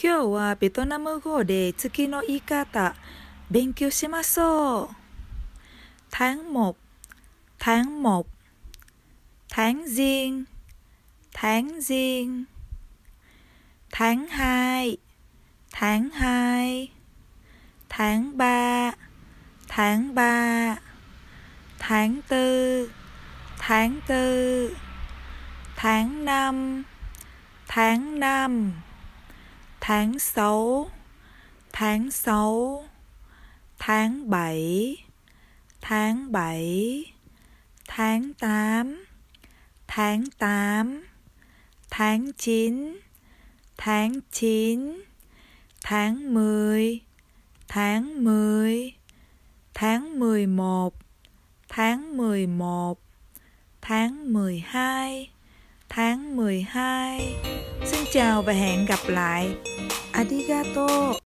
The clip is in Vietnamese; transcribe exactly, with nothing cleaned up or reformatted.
今日はベトナム語で月の言い方勉強しましょう。tháng một, tháng một, tháng giêng, tháng giêng, tháng hai, tháng hai, tháng ba, tháng ba, tháng tư, tháng tư, tháng năm, tháng năm, tháng sáu, tháng sáu, tháng bảy, tháng bảy, tháng tám, tháng tám, tháng chín, tháng chín, tháng mười, tháng mười, tháng mười một, tháng mười một, tháng mười hai, tháng mười hai. Xin chào và hẹn gặp lại. Arigato.